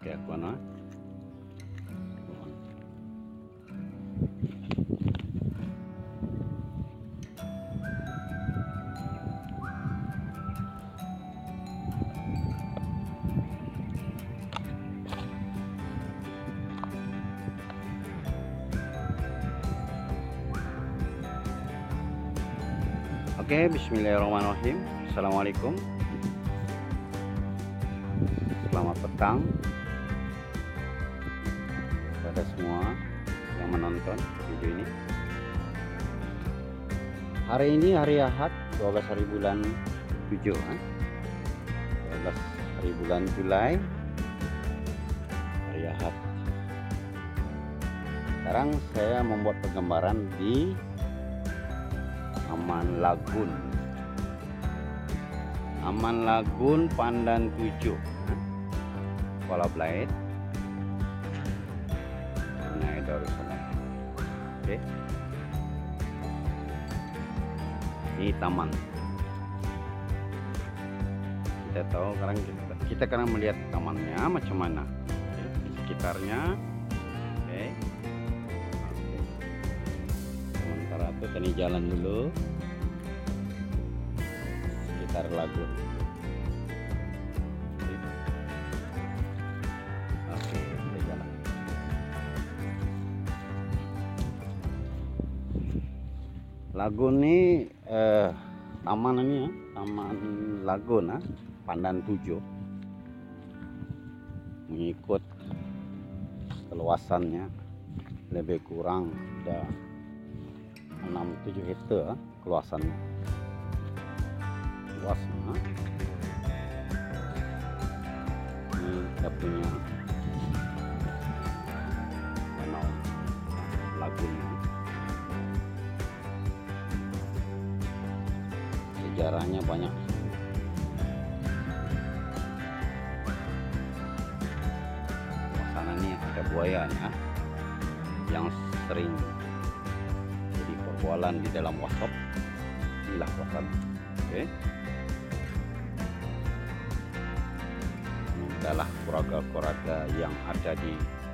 kaya kono. Oke, bismillahirrahmanirrahim. Assalamualaikum. Selamat petang kepada semua yang menonton video ini. Hari ini hari Ahad, 12 hari bulan 7, 12 hari bulan Julai, hari Ahad. Sekarang saya membuat penggambaran di Aman Lagun Pandan 7, Kuala Belait, Brunei Darussalam. Oke, ini taman. Kita tahu kita sekarang melihat tamannya macam mana, di sekitarnya. Oke. Sementara itu tadi jalan dulu sekitar lagun. Oke, kita jalan. Lagun ini taman ini ya, Taman Lagun Pandan 7, mengikut keluasannya lebih kurang ada 6-7 hektar keluasannya. Luasnya ini kita punya danau lagunnya. Sejarahnya banyak. Sana ini ada buayanya yang sering jadi perbualan di dalam WhatsApp. Inilah kawasan. Oke. Ini adalah koraga-koraga yang ada di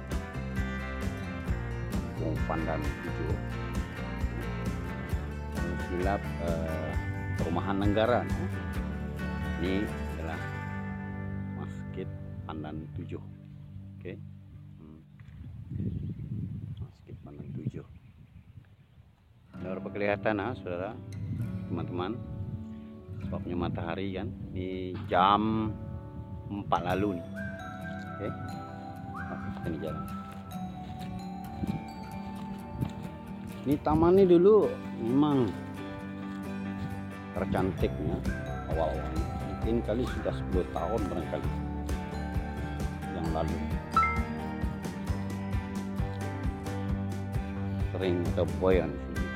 Kampung Pandan 7. Silap perumahan negara. Ini adalah Masjid Pandan 7. Oke. Masjid Pandan 7. Berapa kelihatan saudara, teman-teman, sebabnya matahari kan di jam 4 lalu nih. Oke. Ini jalan. Ini taman ini dulu memang tercantiknya awal-awalnya. Mungkin kali sudah 10 tahun barangkali yang lalu. Sering ada buaya di sini.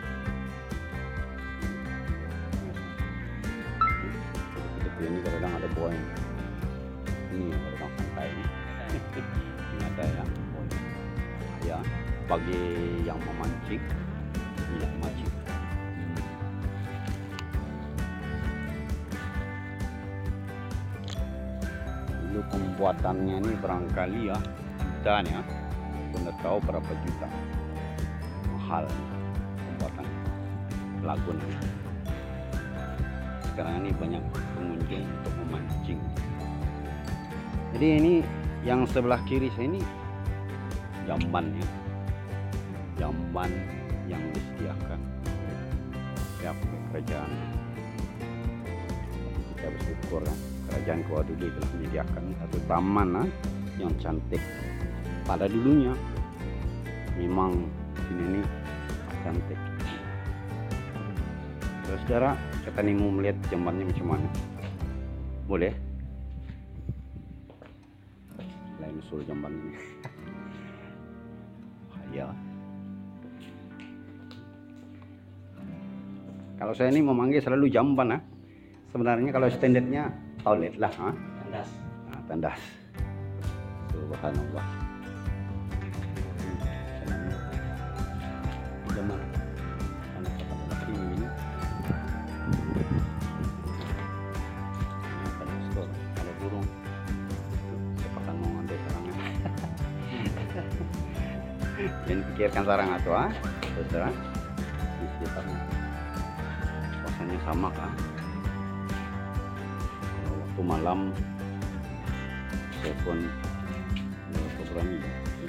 Ini kadang ada buaya. Ini kadang santai ini. Ini ada yang buaya. Ya, bagi yang memancing, tidak mancing. Dulu pembuatannya ini barangkali ya juta nih ya. Anda tahu berapa juta mahal pembuatan lagun ini. Sekarang ini banyak pengunjung untuk memancing. Jadi ini yang sebelah kiri saya ini jamban ya, jamban yang disediakan oleh pihak kerajaan. Kita bersyukur ya, kerajaan Kuala Duli telah menyediakan satu taman yang cantik. Pada dulunya memang sini cantik. Terus saudara, kita nih mau melihat jambannya macam mana. Boleh? Lain usul jamban ini. Ya. Kalau saya ini memanggil selalu jamban Sebenarnya kalau standarnya toilet lah Tandas. Tandas. Subhanallah. Jamban. Kalau burung sepakan mau ngambil sarangnya. Jangan pikirkan sarang atau saudara di sekitarnya. Rasanya sama kan? Kalau waktu malam saya pun berani.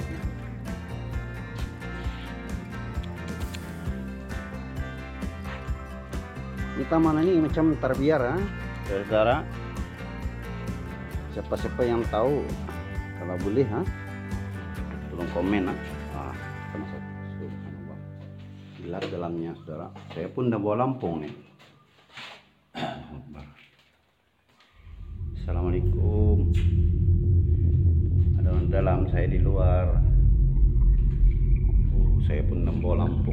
Ini taman ini macam terbiar, saudara. Siapa-siapa yang tahu, kalau boleh, tolong komen. Kita masuk. Subhanallah. Gelap dalamnya, saudara. Saya pun udah bawa lampu nih. Assalamualaikum. Ada orang dalam, saya di luar. Saya pun udah bawa lampu.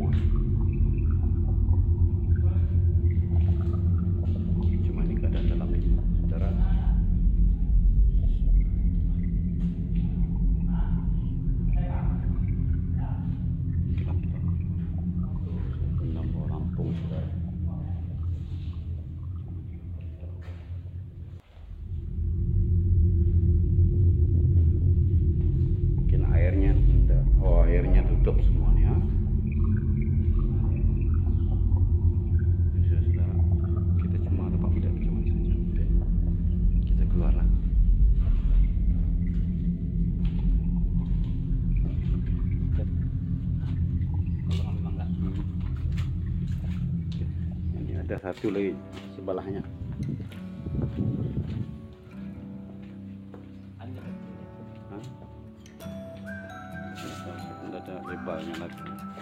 Cuma ini keadaan dalam ini, saudara. Airnya tutup semuanya. Kita cuma tempat tidak cuma saja. Kita keluar lah. Ini ada satu lagi sebelahnya. Ada lebarnya lagi.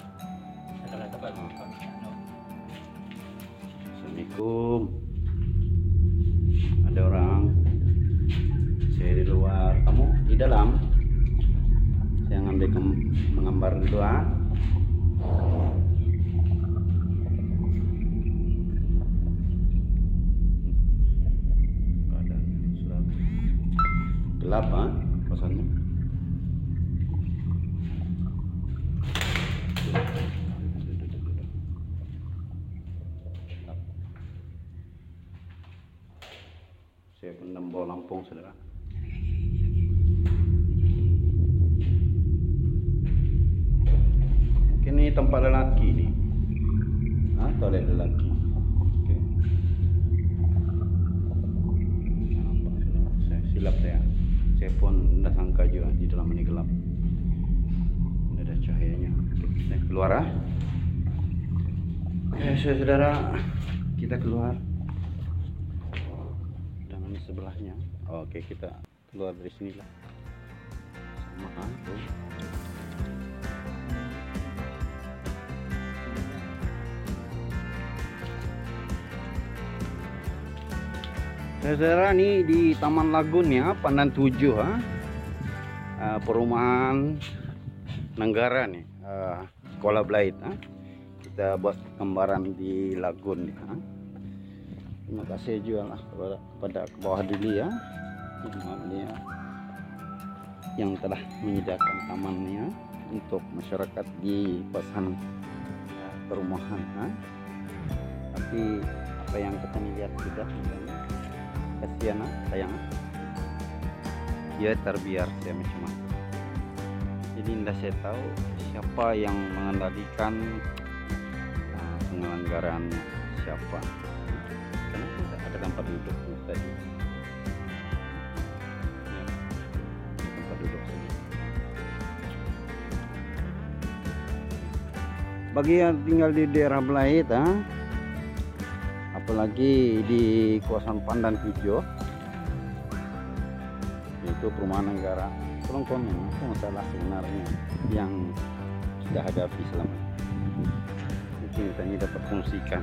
Assalamualaikum. Ada orang. Saya di luar, kamu di dalam. Saya ngambil menggambar dulu. Keadaannya sudah gelap, kosannya. Saya pun bawa lampu, saudara. Mungkin ini tempat lelaki nih. Toilet lelaki. Oke. Nampak, saudara. Saya silap saya. Saya pun tidak sangka juga di dalam ini gelap. Ini ada cahayanya. Oke, saya keluar. Oke, saudara, kita keluar. Sebelahnya. Oke, kita keluar dari sinilah. Sama tuh. Saudara, nih di Taman Lagun ya, Pandan 7 perumahan Nenggara nih, Sekolah Blait. Kita buat gambaran di Lagun ya. Terima kasih juga lah kepada ke bawah dulu ya, yang telah menyediakan tamannya untuk masyarakat di kawasan perumahan. Tapi apa yang kita lihat sudah, kasihan sayang, dia terbiar saya macam-macam. Jadi tidak saya tahu siapa yang mengendalikan penyelenggaraan siapa. Karena tidak ada tempat duduk tadi. Tempat duduk saja. Bagi yang tinggal di daerah Blait, apalagi di kawasan Pandan 7, yaitu perumahan negara, tolong komen apa masalah sebenarnya yang sudah hadapi selama ini. Mungkin kita ini dapat fungsikan.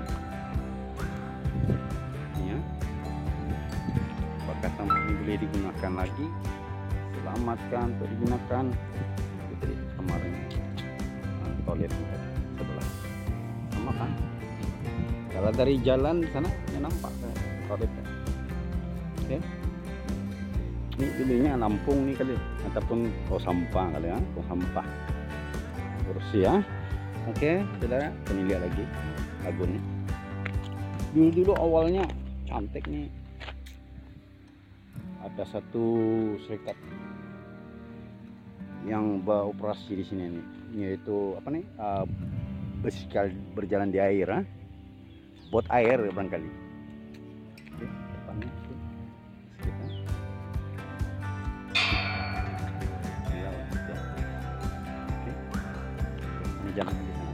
Apakah taman ini boleh digunakan lagi, selamatkan untuk digunakan. Jadi kemarin toilet sebelah sama kan, kalau dari jalan sana ya nampak toilet. Oke, ini dulunya Lampung nih kali, ataupun sampah kali ya, sampah bersih ya. Oke, saudara, kita lihat lagi lagunnya. Dulu awalnya cantik nih, ada satu serikat yang beroperasi di sini nih, yaitu apa nih, bisikal berjalan di air, bot air barangkali. Oke, depannya itu sekitar. Oke, ini jalan di sana.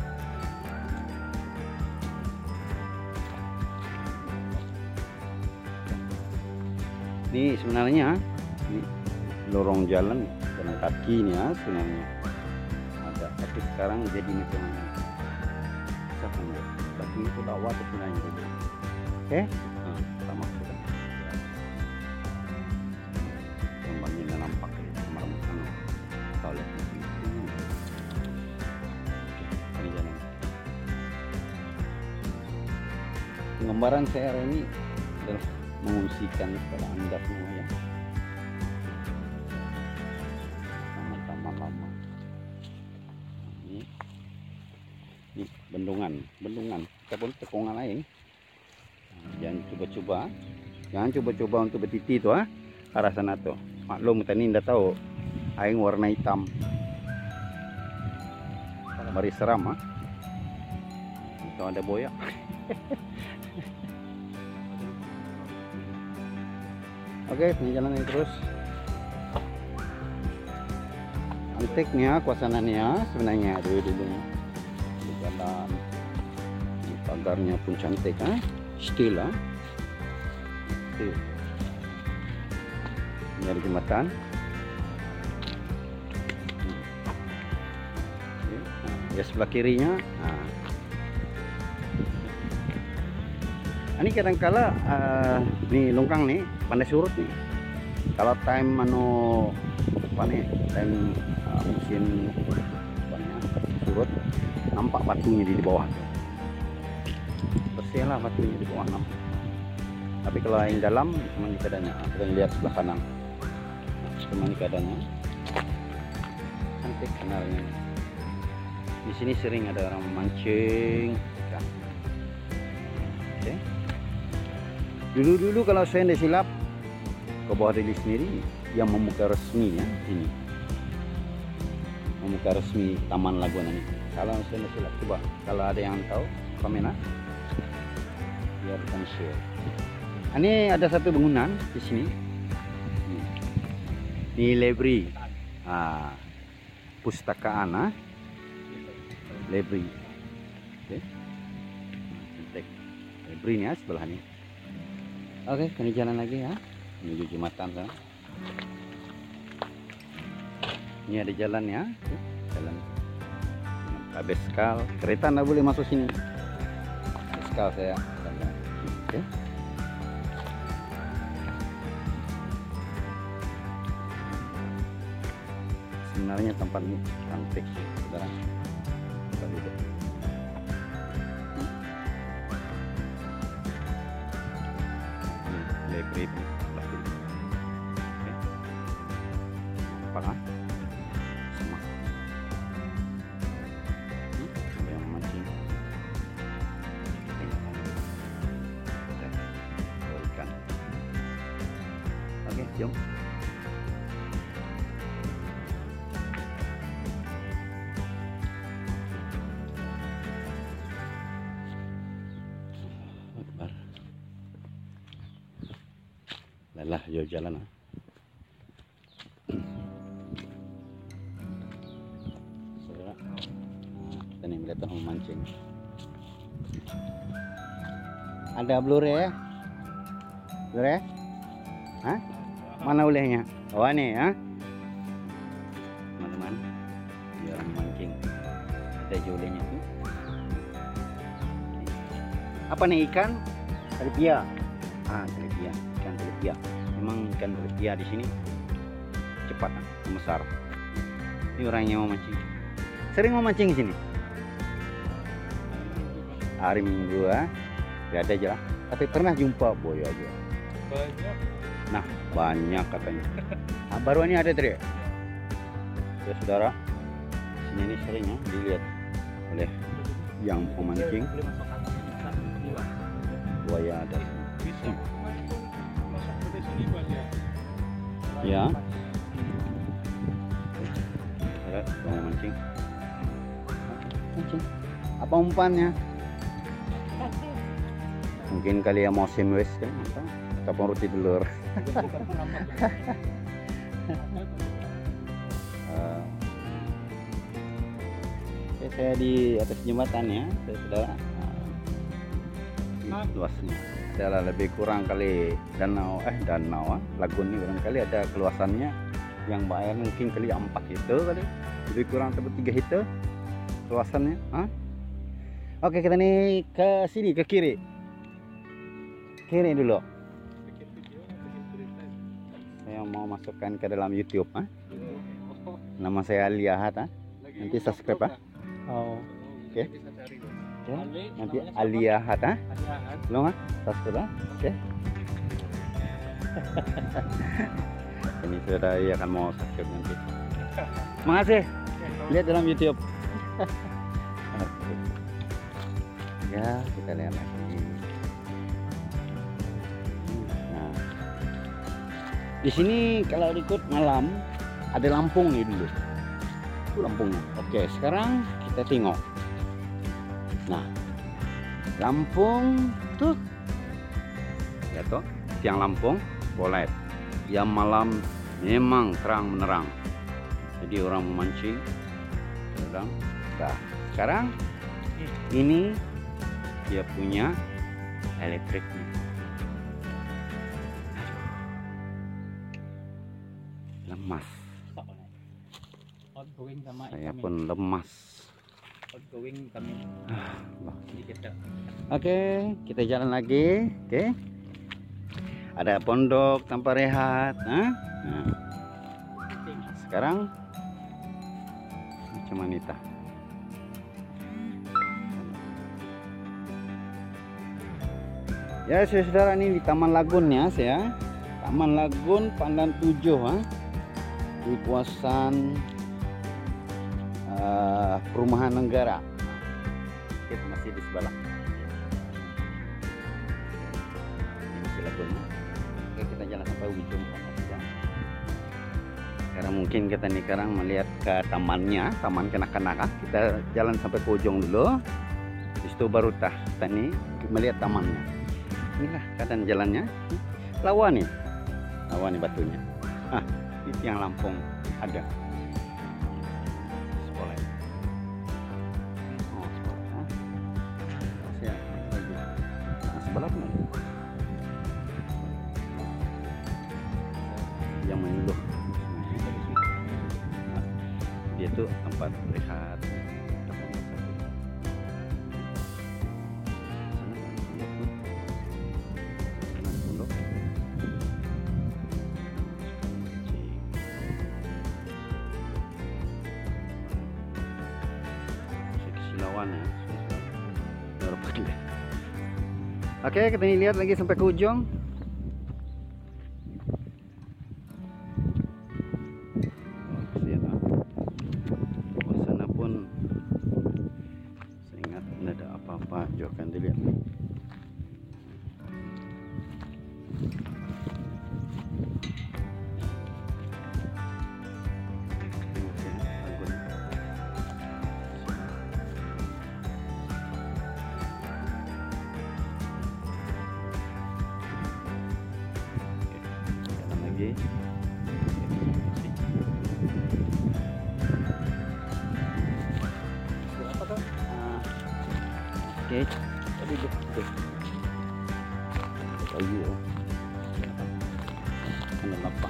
Ini sebenarnya ini lorong jalan kaki ini ya, sebenarnya ada, tapi sekarang jadi macam mana? Siapa yang buat? Batu itu dakwah sebenarnya. Oke, sama sudah. Kembangnya nampak ya, kemarin kalau lihat di sini. Ini jalan. Gambaran saya hari ini adalah mengungsikan kepada Anda semua ya. Lama. Ini bendungan kita pun tekungan lain. Jangan coba-coba untuk bertiti itu arah sana tuh. Maklum tadi ndak tahu aing warna hitam, mari seram itu ada boya. Oke, jalan ini terus. Antiknya, kuasananya sebenarnya dulu di jalan, di pagarnya pun cantik, still ini ada jembatan. Ya sebelah kirinya. Ini kadangkala nih longkang nih pandai surut nih. Kalau time time musim surut, nampak batunya di bawah. Bersih lah batunya di bawah nampak. Tapi kalau yang dalam cuma di keadaannya, kita lihat sebelah kanan. Cuma di keadaannya cantik sebenarnya. Di sini sering ada orang memancing. Oke. Dulu kalau saya tidak silap, ke bawah Deli sendiri yang membuka resminya ini, membuka resmi Taman Laguan ini. Kalau saya tidak silap, coba kalau ada yang tahu komen biar kita share. Ini ada satu bangunan di sini. Ini library, pustakaan, library. Oke, library ini sebelah ini. Oke, ini jalan lagi ya, menuju jembatan sana. Ini ada jalan ya, jalan beskal, kereta nggak boleh masuk sini. Beskal saya. Oke. Sebenarnya tempat ini cantik, saudara. Kita lihat. Library sebelah kiri. Oke. Apa semak. Ada yang memancing. Ikan. Oke, jom. Lah jauh jalan saudara. Kita nih melihat orang memancing. Ada blure mana ulehnya? Oh nih teman-teman, dia orang memancing, ada jolenya tuh. Apa nih ikan? Telepia. Telepia, ikan telepia. Memang ikan telepia di sini cepat membesar. Ini orangnya mau mancing. Sering mau mancing di sini. Hari Minggu gak ada aja. Tapi pernah jumpa boy aja. Banyak. Nah, banyak katanya. Baru ini ada tadi. Ya saudara, sini ini sering dilihat oleh yang pemancing. Buaya ada. Ya. mau mancing. Mancing. Apa umpannya? Mungkin kali ya mau sandwich kan, atau roti telur. Oke, saya di atas jembatan ya, saudara. Luasnya adalah lebih kurang kali danau, lagun ini barangkali ada keluasannya yang bayar mungkin kali 4 itu kali, lebih kurang atau 3 itu keluasannya. Oke, kita nih ke sini, ke kiri dulu. Saya mau masukkan ke dalam YouTube. Nama saya Aliahat. Nanti subscribe. Oke. Nanti Aliahat. Belum subscribe. Oke. Ini sudah akan mau subscribe nanti. Makasih. Lihat dalam YouTube. Ya, kita lihat lagi. Nah, di sini kalau ikut malam ada Lampung nih dulu. Itu Lampungnya. Oke, sekarang kita tengok. Nah, Lampung tuh, ya toh, siang Lampung boleh. Yang malam memang terang menerang. Jadi orang memancing, sedang. Nah, sekarang ini dia punya elektriknya. Lemas. Saya pun lemas. Oke, kita jalan lagi. Oke. Ada pondok tanpa rehat. Nah, sekarang macam wanita. Ya, saudara, ini di Taman Lagunnya saya. Taman Lagun Pandan 7, di kawasan Perumahan Negara. Kita masih di sebelah. Ini masih Lagunnya. Oke, kita jalan sampai ujung saja. Sekarang mungkin kita nih sekarang melihat ke tamannya, taman kanak-kanak. Kita jalan sampai ke ujung dulu. Di situ baru kita nih melihat tamannya. Inilah keadaan jalannya. Lawa nih batunya. Di tiang Lampung ada. Sekolah. Sebelah mana? Yang menyuluh. Dia tuh tempat rehat. Oke, kita lihat lagi sampai ke ujung. Suasana pun saya ingat tidak ada apa-apa, juga kan dilihat. Oke, tadi tuh kayu, ada lapang.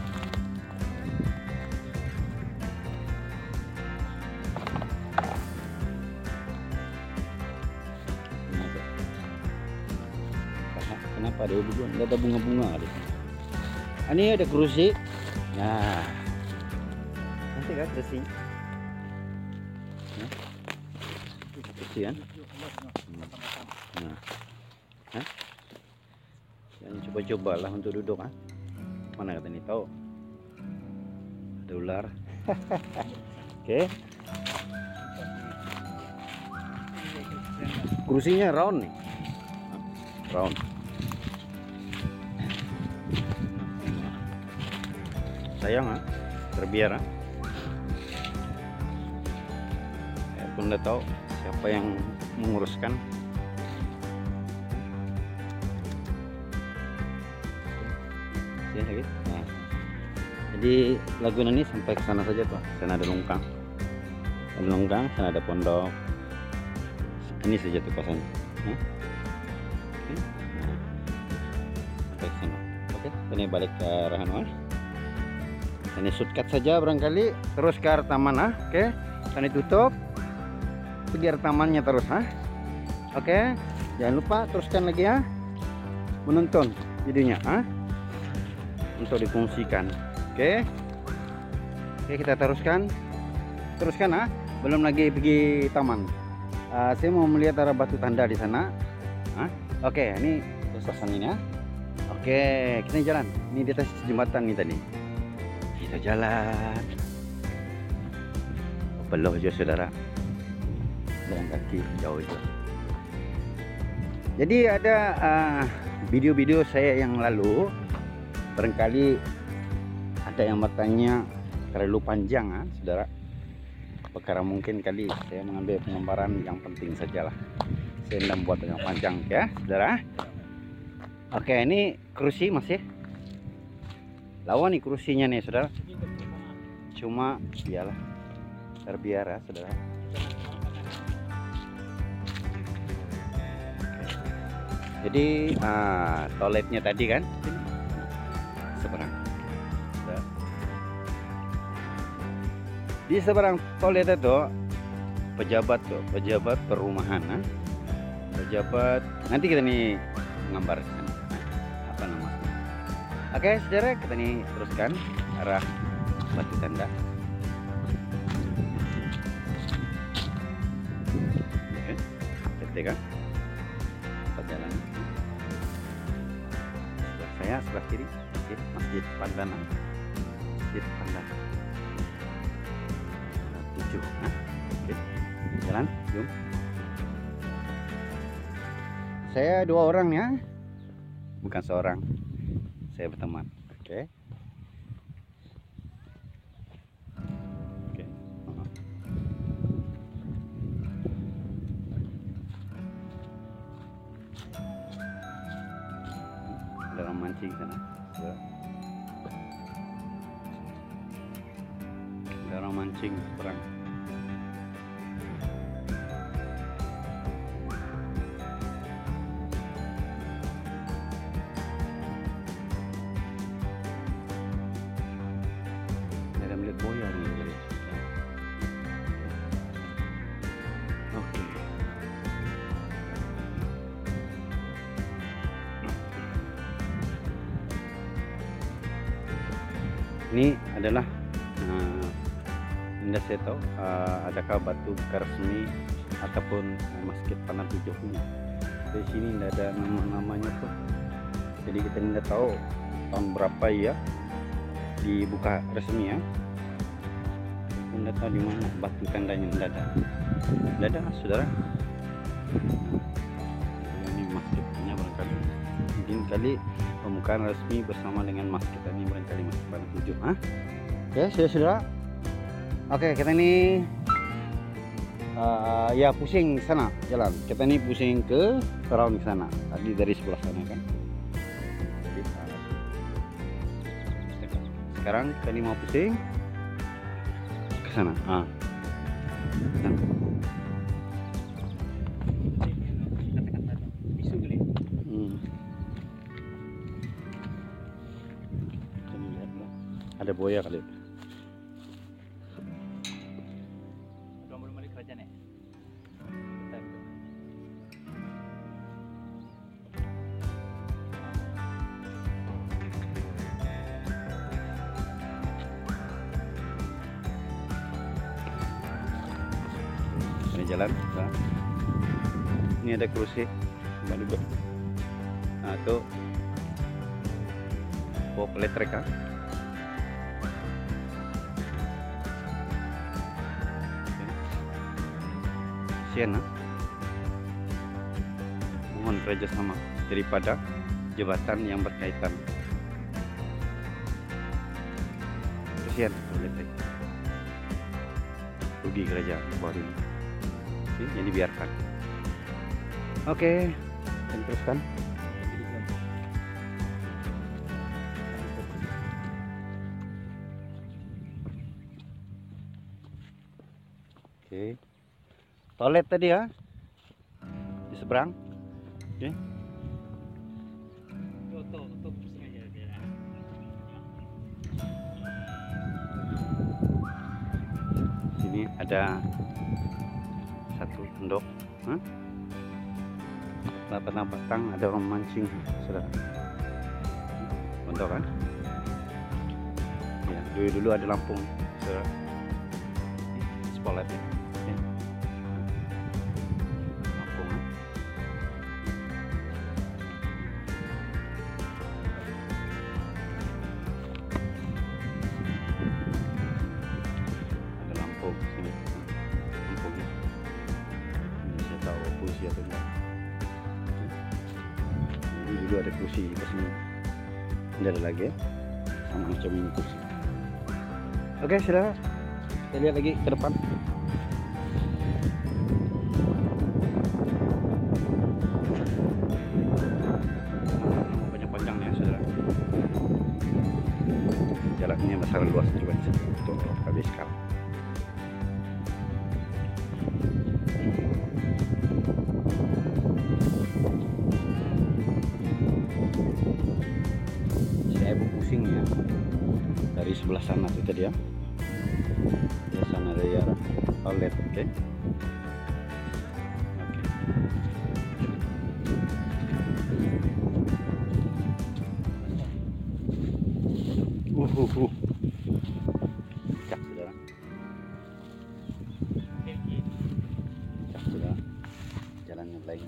Kenapa ada bunga-bunga ada? Ini ada kerusi. Nah, nanti kan kerusi. Kerusi kan? Nah, jangan coba-cobalah untuk duduk. Mana kata ini tahu? Ada ular. Oke. Kursinya round nih. Round. Sayang terbiar. aku nggak tahu siapa yang menguruskan. Nah, jadi Laguna ini sampai ke sana saja tuh. Sana ada longkang, sana ada pondok. Ini saja tuh kosannya. Nah, sampai ke sana. Oke, ini balik ke Rahanwa. Ini shortcut saja barangkali, terus ke arah taman. Oke, ini tutup, pergi arah tamannya terus. Oke, jangan lupa teruskan lagi ya, menonton videonya untuk difungsikan. Oke, kita teruskan belum lagi pergi taman. Saya mau melihat arah batu tanda di sana. Oke, ini suasananya. Oke, kita jalan. Ini di atas jembatan nih tadi. Kita jalan. Beloh aja saudara. Jalan kaki jauh itu. Jadi ada video-video saya yang lalu, barangkali ada yang bertanya terlalu panjang, saudara. Perkara mungkin kali saya mengambil penggambaran yang penting sajalah. Saya tidak buat yang panjang ya, saudara. Oke, ini kursi masih. Lawan nih kursinya nih, saudara. Cuma iyalah terbiara, saudara. Jadi toiletnya tadi kan seberang. Di seberang toilet itu pejabat perumahan, pejabat. Nanti kita nih menggambarkan apa namanya. Oke, saudara, kita nih teruskan arah batu tanda. Oke, kan? Perjalanan. Sebelah saya, sebelah kiri, Masjid Pandana. Masjid Pandana. 7. Oke. Jalan, jom. Saya 2 orang ya. Bukan seorang. Saya berteman. Oke. Oke. Ada orang mancing sana. Ada orang mancing perang. Ada melihat boya nih. Oke. Ini adalah tidak saya tahu adakah batu buka resmi ataupun Masjid Panah 7 punya. Di sini tidak ada nama-namanya tuh. Jadi kita tidak tahu tahun berapa ya dibuka resmi ya. Tidak tahu di mana batu tandanya, tidak ada, saudara. Ini masjidnya barangkali. Mungkin kali pembukaan resmi bersama dengan masjid ini barangkali Masjid Panah 7. Ya, saudara. Oke, kita ini ya pusing sana jalan. Kita ini pusing ke surround sana. Tadi dari sebelah sana kan. Jadi, sekarang kita ini mau pusing ke sana. Ada boya kali. Ini jalan. Ini ada kursi tempat duduk. Nah, itu pop elektrik kan. Siena. Mohon kerjasama daripada jabatan yang berkaitan. Kesian elektrik. Rugi kerajaan baru ini. Oke, jadi biarkan. Oke, kita teruskan. Oke, toilet tadi ya di seberang. Oke. Sini ada satu endok. Petang ada orang mancing, saudara. Mantap kan? Ya, dulu ada Lampung, saudara. Spotlight ya. Ya. Lampung. Ada Lampung sini. Lampung. Ini saya tahu puisi atau enggak. Jadi dulu ada kursi di sini. Tidak ada lagi ya. Sama macam ini kursi. Oke, saudara. Kita lihat lagi ke depan. Panjang-panjang ya, saudara. Jaraknya besar luas juga untuk habis sekarang. Saya pusing ya dari sebelah sana itu tadi ya. Di sana ada arah toilet, oke. Cak saudara. Cak saudara. Jalannya lagi.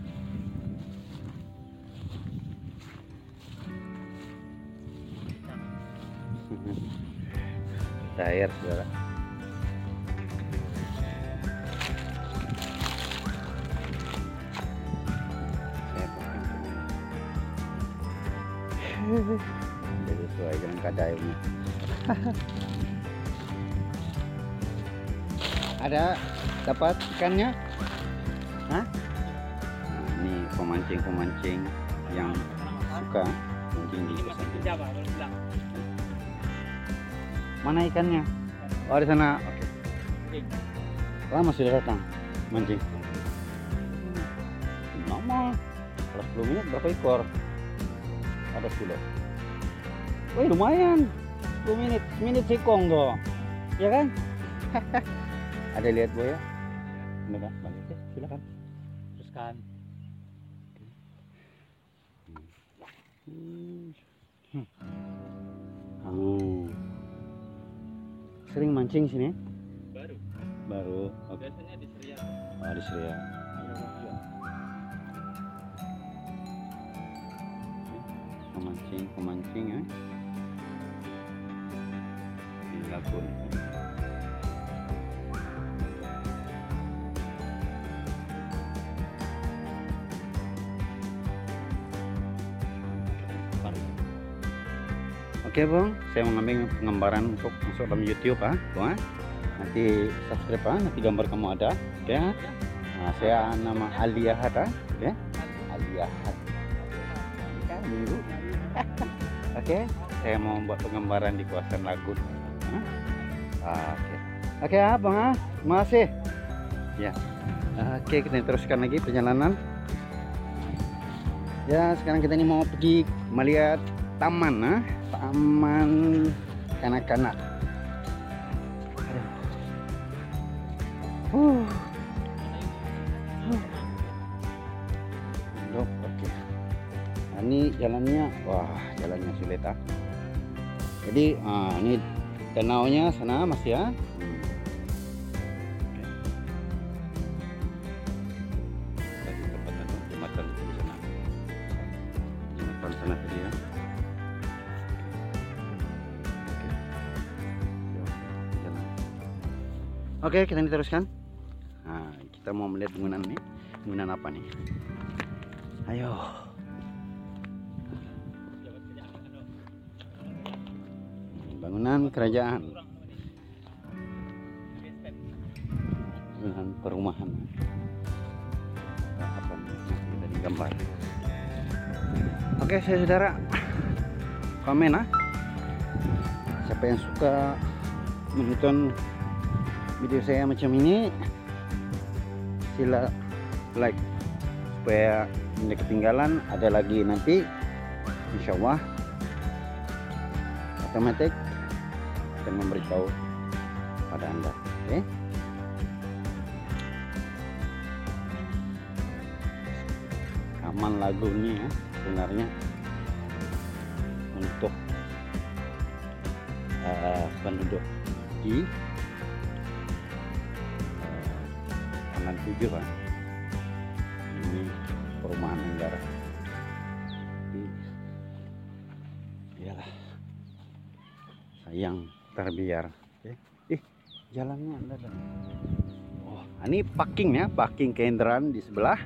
Air saudara. Jadi sesuai dengan kadainya. Ada dapat ikannya? Hah? Nah, ini pemancing yang suka mancing di kosan. Mana ikannya? Oh, di sana. Oke. Lama sudah datang mancing. Lama. Kalau 10 menit berapa ekor? Ada 10. Wih, lumayan. 10 menit. Minit sekong tuh. Ya kan? Ada lihat buaya? Benar, banyak ya. Silakan. Teruskan. Sering mancing sini? Baru. Oke. Biasanya di Seria. Oh, di Seria. Pemancing ya. Di Lagun. Oke bang, saya mengambil gambaran untuk masuk dalam YouTube bang. Nanti subscribe nanti gambar kamu ada, oke? Nah, saya nama Aliahat oke? Aliahat. Minggu. Oke, saya mau membuat penggambaran di kawasan Lagun. Oke bang, terima kasih. Ya, oke kita teruskan lagi perjalanan. Ya, sekarang kita ini mau pergi melihat taman, taman kanak-kanak. Oke. Nah, ini jalannya, wah jalannya sulit Jadi ini danaunya sana mas ya. Jembatan di sana. Jembatan sana tadi ya. Oke, kita diteruskan. Nah, kita mau melihat bangunan nih. Bangunan apa nih? Ayo. Bangunan kerajaan. Bangunan perumahan. Kita di gambar. Oke, saudara, komen siapa yang suka menonton video saya macam ini, sila like supaya tidak ketinggalan. Ada lagi nanti insya Allah otomatis akan memberitahu pada Anda. Oke, aman lagu ini ya sebenarnya untuk penduduk di Pandan 7 kan. Ini perumahan negara. Iyalah, sayang terbiar. Jalannya ada. Oh, ini parking ya, parking kendaraan di sebelah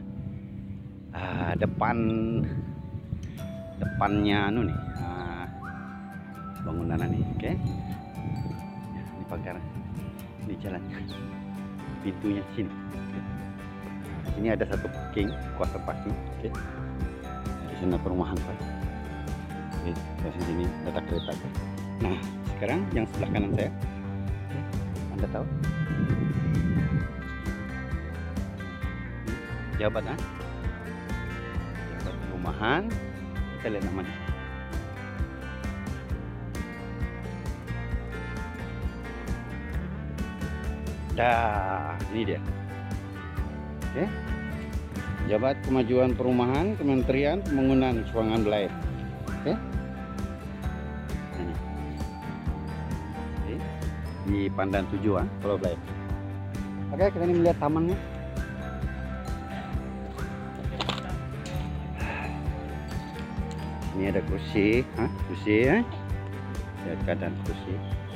depannya nih bangunan nih. Oke, ini pagar, ini jalannya, pintunya sini. Sini ada satu parking, kuasa parking. Oke, di sana perumahan Pak. Oke, dari sini ada kereta. Nah, sekarang yang sebelah kanan saya, Anda tahu? Jabat perumahan, kita lihat namanya. Dah, ini dia. Oke, Jabat Kemajuan Perumahan, Kementerian Pembangunan Suangan Belair. Oke, ini. Oke, di Pandan 7 Pulau Belair. Oke, kita ini melihat tamannya. Ini ada kursi, kursi ya. Lihat keadaan kursi.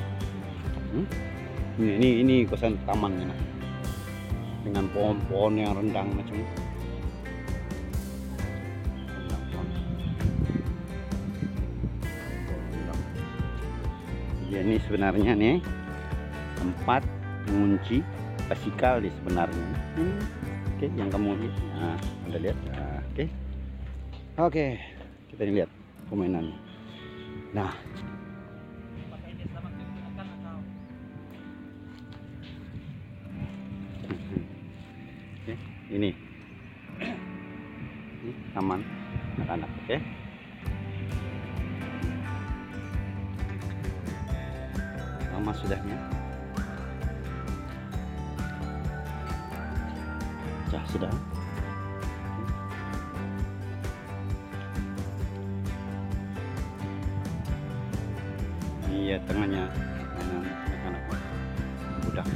Ini kosan taman ini, dengan pohon-pohon yang rendang macam ini. Jadi ini sebenarnya nih tempat mengunci basikal di sebenarnya. Oke, yang kamu lihat. Nah, Anda lihat. Oke. Kita lihat permainannya. Nah, oke, ini taman anak-anak. Oke, lama sudahnya. Sudah. Iya, tengahnya mainan anak-anak budak.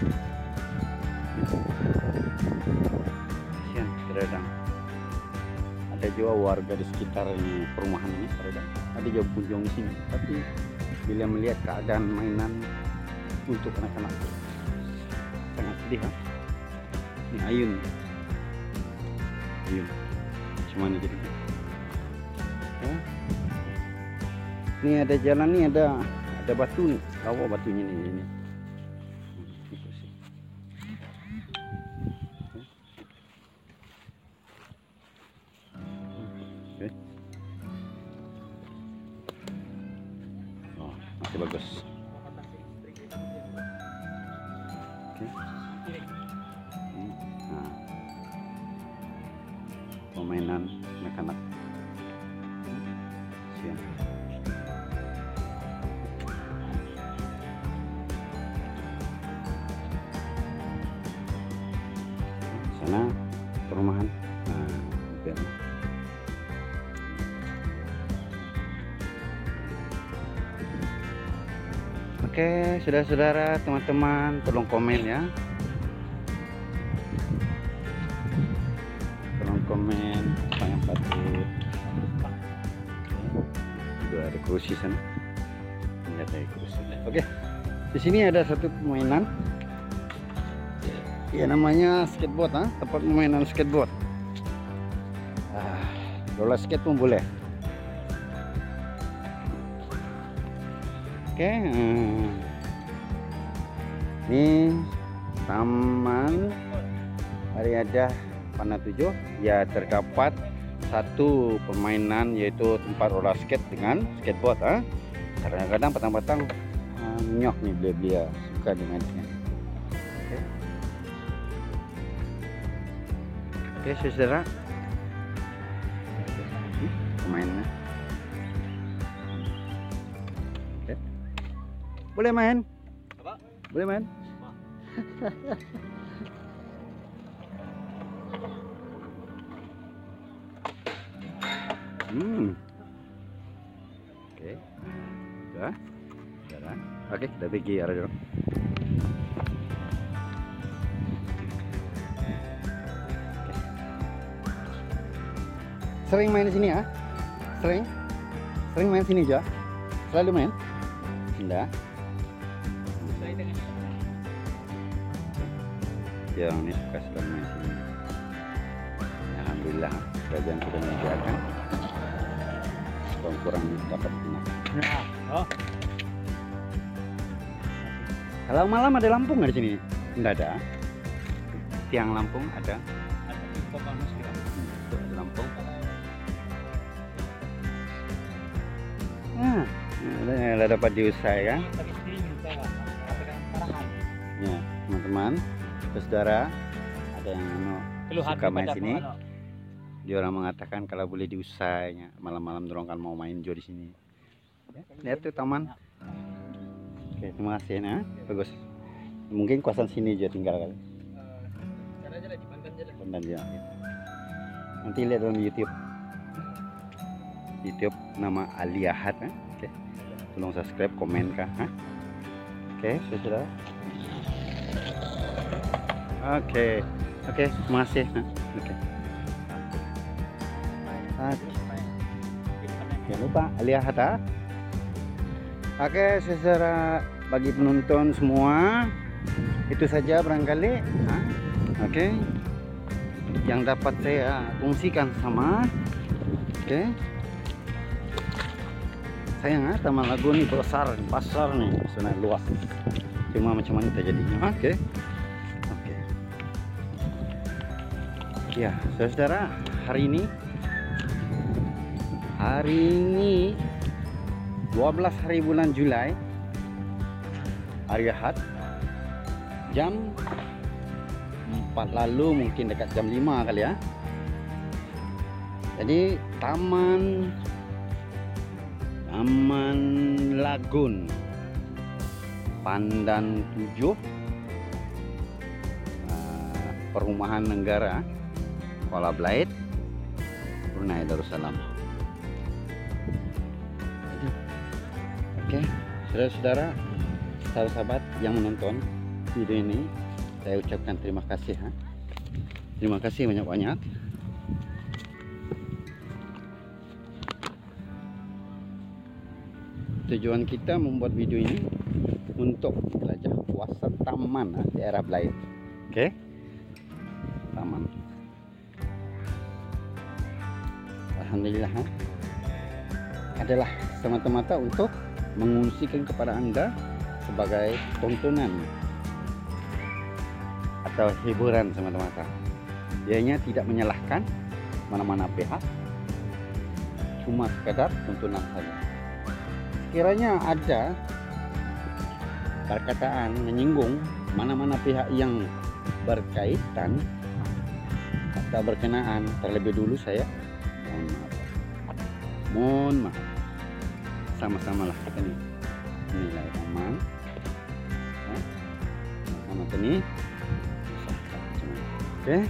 Kasihan terkadang ada juga warga di sekitar ini, perumahan ini terkadang ada juga kunjung di sini, tapi bila melihat keadaan mainan untuk anak-anak sangat sedih Ini ayun cuma ini jadi. Ini ada jalan nih, ada batu nih, batunya ini. Oh, masih bagus. Nah, permainan anak-anak siang. Sana perumahan. Oke, saudara-saudara, teman-teman, tolong komen ya. Tolong komen apa yang patut. Juga ada kursi sana. Lihat ada kursi. Oke, di sini ada satu permainan. Ya, namanya skateboard, tempat permainan skateboard. Roller skate pun boleh. Oke, ini Taman Ariadah Pandan 7 ya terdapat satu permainan yaitu tempat roller skate dengan skateboard. Kadang-kadang petang-petang nyok nih dia suka dengan ini. Oke, saudara, pemainnya boleh main? Boleh main? Oke, sudah, oke, kita pergi arah dulu. Sering main di sini ya? Sering main sini juga? Selalu main? Enggak. Yang ini suka selalu main sini. Alhamdulillah, kerajaan sudah menyediakan. Kurang dapat gunakan. Kalau malam ada lampu nggak di sini? Enggak ada. Tiang Lampung ada. Ada Lampung. Ada dapat diusahakan. Ya, teman-teman, saudara, ada yang suka main sini. Dia orang mengatakan kalau boleh diusahanya malam-malam dorong kan mau main juga di sini. Ya, lihat tuh taman. Oke, terima kasih ya. Bagus. Mungkin kawasan sini juga tinggal kali. Pandan dia. Nanti lihat dalam YouTube. Nama Aliahat. Oke. Tolong subscribe, komen kah? Oke, sudah. Oke, terima kasih. Oke. Jangan lupa Aliahat. Oke, saudara, bagi penonton semua itu saja barangkali oke yang dapat saya fungsikan sama. Oke, sayang Taman Lagu nih besar, pasar nih sangat luas, cuma macam mana terjadinya. Oke. Ya, saudara, hari ini 12 hari bulan Julai, hari Ahad, jam 4 lalu, mungkin dekat jam 5 kali ya. Jadi Taman Lagun Pandan 7, Perumahan Negara Kuala Belait, Brunei Darussalam. Oke, saudara-saudara, sahabat yang menonton video ini, saya ucapkan terima kasih. Terima kasih banyak-banyak. Tujuan kita membuat video ini untuk jelajah kawasan taman daerah Belait. Oke, taman. Alhamdulillah adalah semata-mata untuk mengungsikan kepada Anda sebagai tontonan atau hiburan semata-mata. Ianya tidak menyalahkan mana-mana pihak, cuma sekadar tontonan saja. Sekiranya ada perkataan menyinggung mana-mana pihak yang berkaitan atau berkenaan, terlebih dulu saya mohon maaf. Sama-sama lah kita nih nilai aman, sama ini. Oke.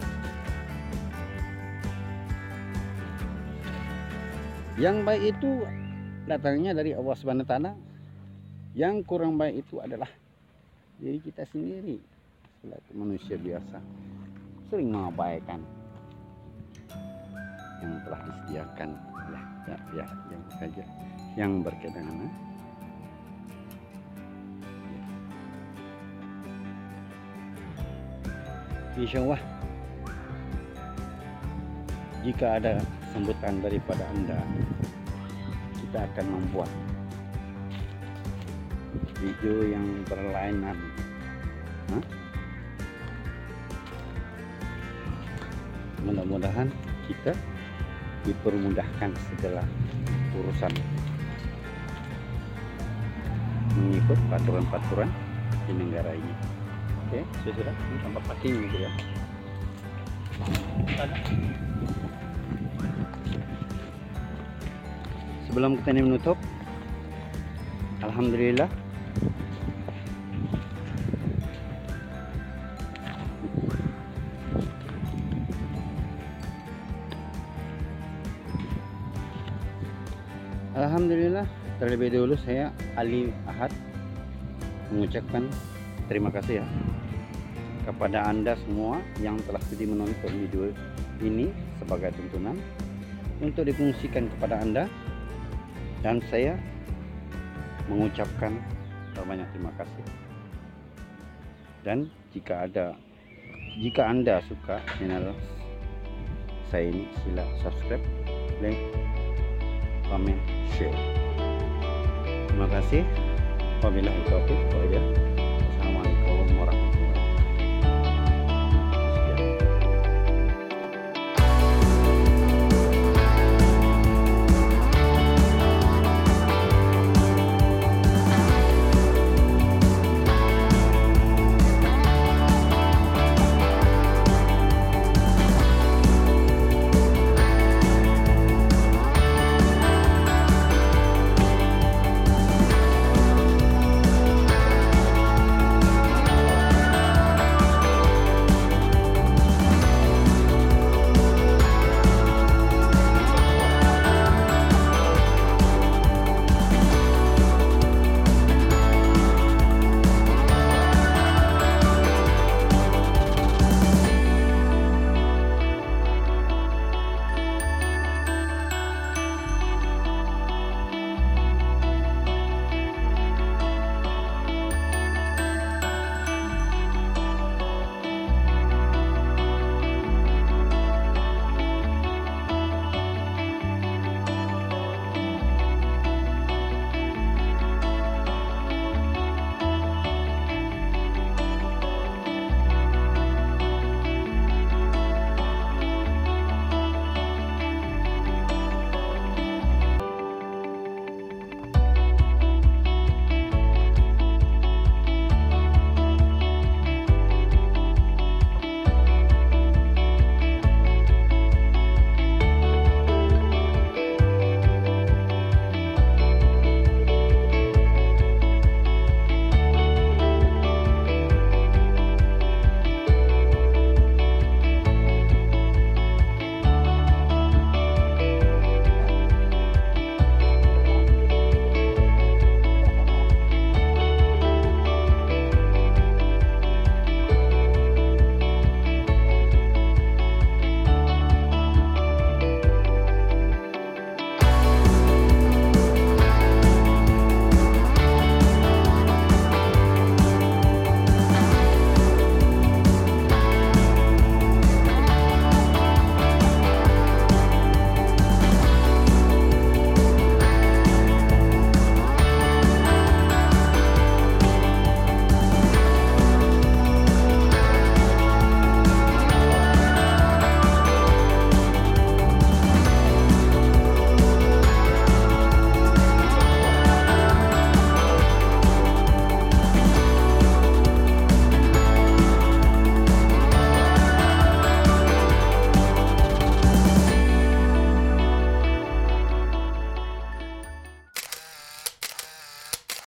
Yang baik itu datangnya dari Allah Subhanahu wa Ta'ala. Yang kurang baik itu adalah diri kita sendiri selaku manusia biasa, sering mengabaikan yang telah disediakan ya yang saja yang berkaitan dengan insya Allah. Jika ada sambutan daripada Anda, kita akan membuat video yang berlainan mudah-mudahan kita dipermudahkan segala urusan mengikut peraturan-peraturan di negara ini. Oke, sudah ini tampak packing gitu ya. Sebelum kita ini menutup, alhamdulillah terlebih dahulu saya Ali Ahad mengucapkan terima kasih ya kepada Anda semua yang telah sudi menonton video ini sebagai tontonan untuk difungsikan kepada Anda, dan saya mengucapkan banyak terima kasih. Dan jika Anda suka channel saya ini, sila subscribe, like, comment, share. Terima kasih. Wabillahi taufiq wal hidayah.